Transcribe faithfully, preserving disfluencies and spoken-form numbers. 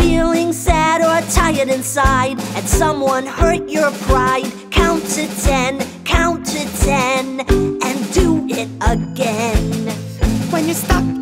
feeling sad or tired inside and someone hurt your pride, count to ten, count to ten, and do it again. When you're stuck